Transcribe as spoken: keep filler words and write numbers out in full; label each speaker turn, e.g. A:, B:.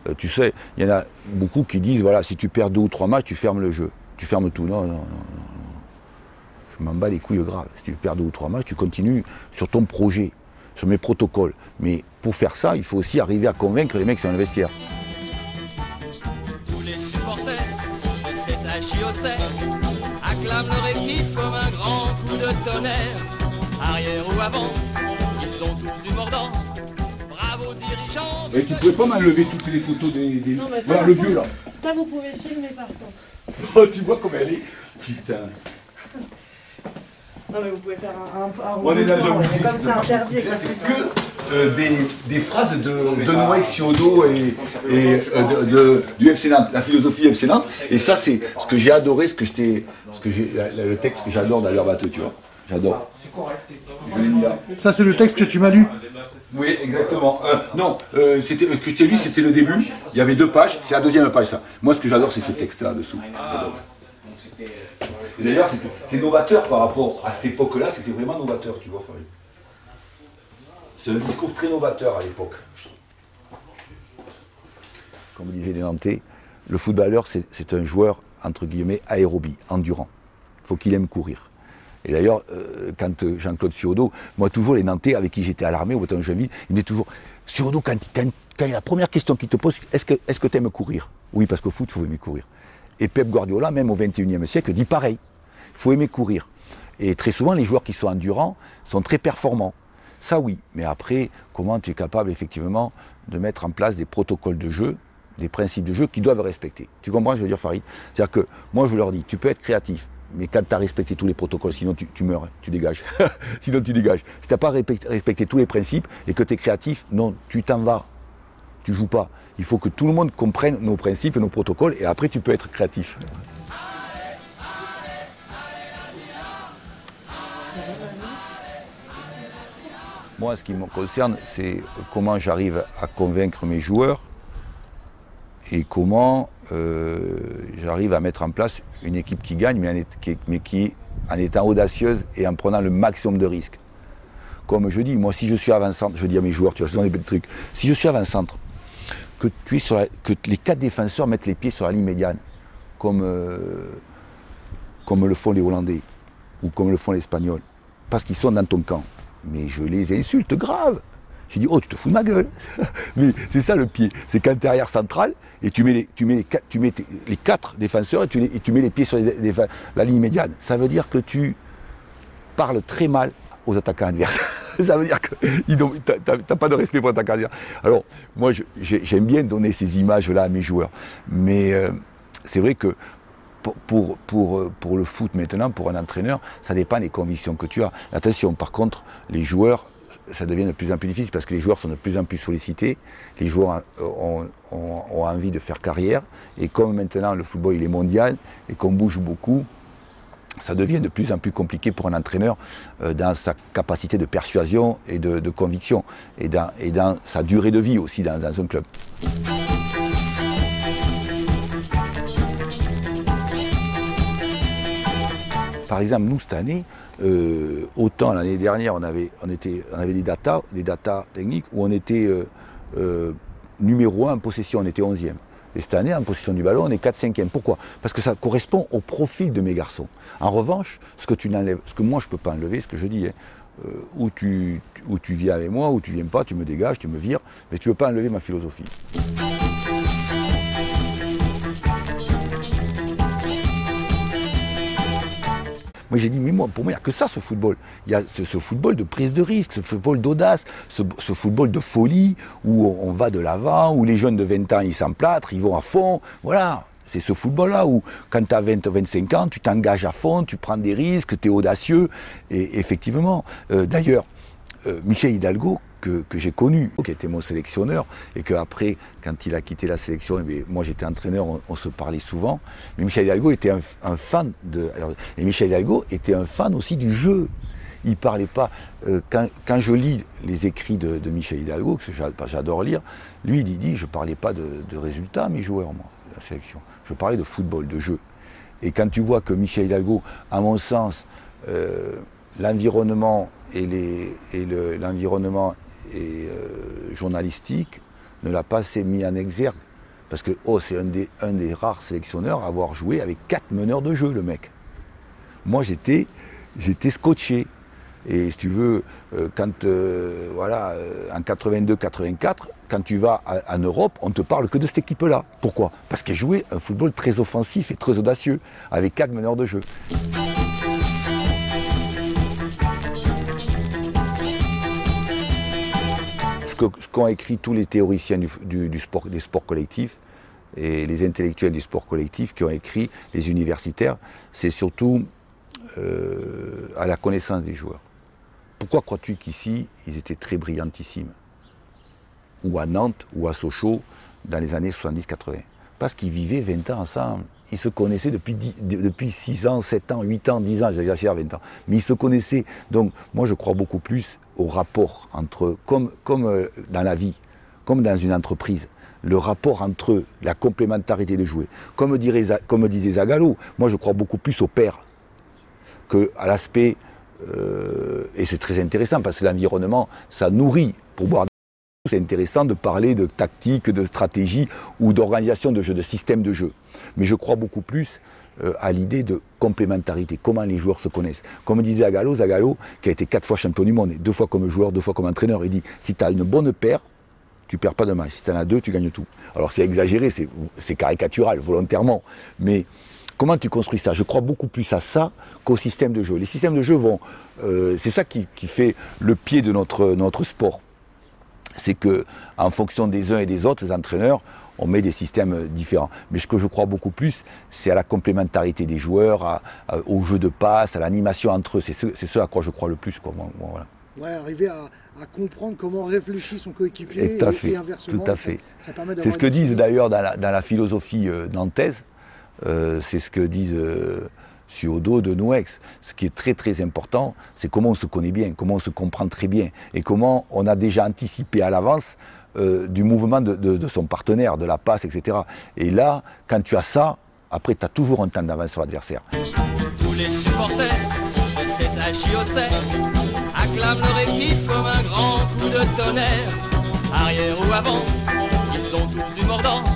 A: Euh, tu sais, il y en a beaucoup qui disent, voilà, si tu perds deux ou trois matchs, tu fermes le jeu. Tu fermes tout. Non, non, non, non. Je m'en bats les couilles graves. Si tu perds deux ou trois matchs, tu continues sur ton projet, sur mes protocoles. Mais pour faire ça, il faut aussi arriver à convaincre les mecs sur le vestiaire.
B: Tous les supporters de cet H I O C acclament leur équipe comme un grand coup de tonnerre. Arrière ou avant, ils ont tous du mordant. Bravo dirigeants.
A: Et tu pouvais pas m'enlever toutes les photos des... des...
C: Non, mais ça,
A: voilà,
C: par
A: le
C: contre,
A: vieux là.
C: Ça, vous pouvez filmer par contre.
A: Oh, tu vois comment elle est. Putain.
C: Non, mais vous pouvez faire un, un, un
A: On est dans un
C: musée,
A: musée,
C: comme c'est interdit.
A: c'est que euh, des, des phrases de, de Noé Siodo et, et euh, de, de, du F C Nantes, la philosophie F C Nantes. Et ça, c'est ce que j'ai adoré, ce que j'étais, ce que j'ai, le texte que j'adore d'ailleurs, bateau, tu vois. J'adore. Je l'ai mis là.
D: Ça, c'est le texte que tu m'as lu.
A: Oui, exactement. Euh, non, euh, c'était, ce que je t'ai lu, c'était le début. Il y avait deux pages. C'est la deuxième page, ça. Moi, ce que j'adore, c'est ce texte-là dessous. J'adore. Et d'ailleurs, c'est novateur par rapport à cette époque-là, c'était vraiment novateur, tu vois, Farid. C'est un discours très novateur à l'époque. Comme disaient les Nantais, le footballeur, c'est un joueur, entre guillemets, aérobie, endurant. Il faut qu'il aime courir. Et d'ailleurs, euh, quand Jean-Claude Siodo, moi toujours, les Nantais avec qui j'étais à l'armée, au bataillon de Joinville, il me dit toujours, Siodo, quand, quand, quand la première question qu'il te pose, est-ce que est-ce que tu aimes courir? Oui, parce qu'au foot, il faut aimer courir. Et Pep Guardiola, même au vingt et unième siècle, dit pareil. Il faut aimer courir. Et très souvent, les joueurs qui sont endurants sont très performants. Ça, oui. Mais après, comment tu es capable, effectivement, de mettre en place des protocoles de jeu, des principes de jeu qu'ils doivent respecter. Tu comprends ce que je veux dire, Farid? C'est-à-dire que, moi, je leur dis, tu peux être créatif, mais quand tu as respecté tous les protocoles, sinon tu, tu meurs, tu dégages. Sinon, tu dégages. Si tu n'as pas respecté tous les principes et que tu es créatif, non, tu t'en vas. Tu joues pas. Il faut que tout le monde comprenne nos principes et nos protocoles et après tu peux être créatif. Moi, ce qui me concerne, c'est comment j'arrive à convaincre mes joueurs et comment euh, j'arrive à mettre en place une équipe qui gagne, mais, en, qui, mais qui en étant audacieuse et en prenant le maximum de risques. Comme je dis, moi, si je suis avant-centre, je dis à mes joueurs, tu vois, je donne des petits trucs, si je suis avant-centre, que, tu es sur la, que les quatre défenseurs mettent les pieds sur la ligne médiane, comme, euh, comme le font les Hollandais, ou comme le font les Espagnols, parce qu'ils sont dans ton camp. Mais je les insulte grave. Je dis, oh, tu te fous de ma gueule. Mais c'est ça le pied, c'est quand tu es arrière central, et tu mets les, tu mets les, tu mets tes, les quatre défenseurs, et tu, les, et tu mets les pieds sur les, les, la ligne médiane. Ça veut dire que tu parles très mal aux attaquants adverses. Ça veut dire que tu n'as pas de respect pour l'attaquant adverse. Alors, moi, j'aime bien donner ces images-là à mes joueurs. Mais euh, c'est vrai que pour, pour, pour, pour le foot maintenant, pour un entraîneur, ça dépend des convictions que tu as. Attention, par contre, les joueurs, ça devient de plus en plus difficile parce que les joueurs sont de plus en plus sollicités. Les joueurs ont, ont, ont envie de faire carrière. Et comme maintenant, le football, il est mondial et qu'on bouge beaucoup, ça devient de plus en plus compliqué pour un entraîneur euh, dans sa capacité de persuasion et de, de conviction, et dans, et dans sa durée de vie aussi dans, dans un club. Par exemple, nous, cette année, euh, autant l'année dernière, on avait, on, était, on avait des data, des data techniques où on était euh, euh, numéro un en possession, on était onzième. Et cette année, en possession du ballon, on est quatre cinquième. Pourquoi? Parce que ça correspond au profil de mes garçons. En revanche, ce que tu n'enlèves, ce que moi je ne peux pas enlever, ce que je dis, hein, euh, où, tu, où tu viens avec moi, ou tu ne viens pas, tu me dégages, tu me vires, mais tu ne peux pas enlever ma philosophie. Moi j'ai dit, mais moi, pour moi, il n'y a que ça, ce football. Il y a ce, ce football de prise de risque, ce football d'audace, ce, ce football de folie, où on, on va de l'avant, où les jeunes de vingt ans, ils s'emplâtrent, ils vont à fond. Voilà, c'est ce football-là où, quand tu as vingt, vingt-cinq ans, tu t'engages à fond, tu prends des risques, tu es audacieux. Et effectivement, euh, d'ailleurs, euh, Michel Hidalgo, que, que j'ai connu, qui était mon sélectionneur, et qu'après, quand il a quitté la sélection, eh bien, moi j'étais entraîneur, on, on se parlait souvent, mais Michel Hidalgo était un, un fan de... Alors, et Michel Hidalgo était un fan aussi du jeu. Il ne parlait pas... Euh, quand, quand je lis les écrits de, de Michel Hidalgo, que j'adore lire, lui il dit, je ne parlais pas de, de résultats à mes joueurs, moi, de la sélection. Je parlais de football, de jeu. Et quand tu vois que Michel Hidalgo, à mon sens, euh, l'environnement et l'environnement et, euh, journalistique ne l'a pas assez mis en exergue Parce que oh, c'est un des, un des rares sélectionneurs à avoir joué avec quatre meneurs de jeu, le mec. Moi, j'étais j'étais scotché. Et si tu veux, euh, quand, euh, voilà, euh, en quatre-vingt-deux quatre-vingt-quatre, quand tu vas en Europe, on ne te parle que de cette équipe-là. Pourquoi? Parce qu'elle jouait un football très offensif et très audacieux, avec quatre meneurs de jeu. Ce que, ce qu'ont écrit tous les théoriciens du, du, du sport, des sports collectifs, et les intellectuels du sport collectif qui ont écrit, les universitaires, c'est surtout euh, à la connaissance des joueurs. Pourquoi crois-tu qu'ici, ils étaient très brillantissimes? Ou à Nantes, ou à Sochaux, dans les années soixante-dix quatre-vingt? Parce qu'ils vivaient vingt ans ensemble. Ils se connaissaient depuis, dix, depuis six ans, sept ans, huit ans, dix ans, j'exagère vingt ans. Mais ils se connaissaient. Donc, moi, je crois beaucoup plus au rapport entre, comme, comme dans la vie, comme dans une entreprise, le rapport entre eux, la complémentarité de jouer. Comme, dirait, comme disait Zagallo, moi, je crois beaucoup plus au père qu'à l'aspect... Euh, et c'est très intéressant parce que l'environnement, ça nourrit. Pour boire des coups, c'est intéressant de parler de tactique, de stratégie ou d'organisation de jeu, de système de jeu. Mais je crois beaucoup plus euh, à l'idée de complémentarité, comment les joueurs se connaissent. Comme disait Zagallo, Zagallo, qui a été quatre fois champion du monde, deux fois comme joueur, deux fois comme entraîneur, il dit si tu as une bonne paire, tu ne perds pas de match. Si tu en as deux, tu gagnes tout. Alors c'est exagéré, c'est caricatural, volontairement. Mais comment tu construis ça? Je crois beaucoup plus à ça qu'au système de jeu. Les systèmes de jeu vont... Euh, c'est ça qui, qui fait le pied de notre, notre sport. C'est qu'en fonction des uns et des autres, les entraîneurs, on met des systèmes différents. Mais ce que je crois beaucoup plus, c'est à la complémentarité des joueurs, à, à, au jeu de passe, à l'animation entre eux. C'est ce, ce à quoi je crois le plus. Quoi. Bon, voilà.
D: Ouais, arriver à, à comprendre comment réfléchit son coéquipier et,
A: et,
D: et inversement.
A: Tout à fait.
D: Ça, ça permet
A: c'est ce que disent d'ailleurs dans la, dans la philosophie euh, nantaise. Euh, c'est ce que disent euh, Suodo de Nouex. Ce qui est très très important, c'est comment on se connaît bien, comment on se comprend très bien et comment on a déjà anticipé à l'avance euh, du mouvement de, de, de son partenaire, de la passe, et cetera. Et là, quand tu as ça, après tu as toujours un temps d'avance sur l'adversaire.
B: Tous les supporters de cet H J O C acclament leur équipe comme un grand coup de tonnerre. Arrière ou avant, ils ont tous du mordant.